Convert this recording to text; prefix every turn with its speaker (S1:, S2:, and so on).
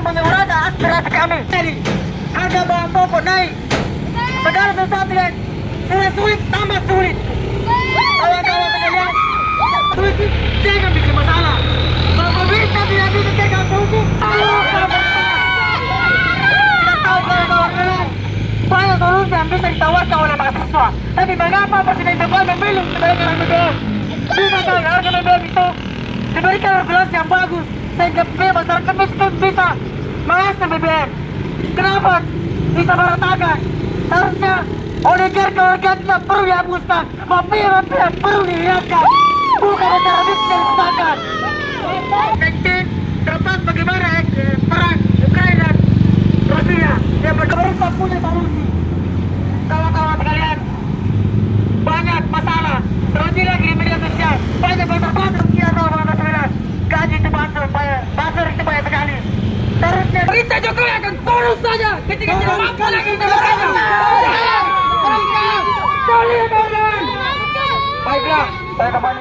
S1: menyuarakan aspirasi kami. Jadi, harga bahan pokok naik. Segala sesuatu yang sudah sulit tambah sulit. Kawan-kawan sekalian, sulit jangan bikin masalah. Kalau pemerintah tidak bisa tegak hukum, kita tahu kawan-kawan, banyak solusi yang bisa ditawarkan oleh mahasiswa. Tapi mengapa Presiden Jokowi memilih kenaikan BBM? Bisa kan harga BBM itu diberikan regulasi yang bagus sehingga masyarakat miskin bisa mengakses BBM. Kenapa bisa meratakan? Harusnya oligarki tidak perlu dihapuskan, mafia perlu dihilangkan, bukan negara miskin disahkan. Penting terlepas bagaimana perang Ukraina dan Rusia yang pemerintah punya solusi. Kawan-kawan sekalian, banyak masalah terjadi lagi di media sosial, banyak bantuan kita tahu kawan-kawan, gaji itu basur itu banyak sekali. Terusnya pemerintah Jokowi akan turun saja ketika tidak mampu lagi negaranya. Baiklah, saya kembali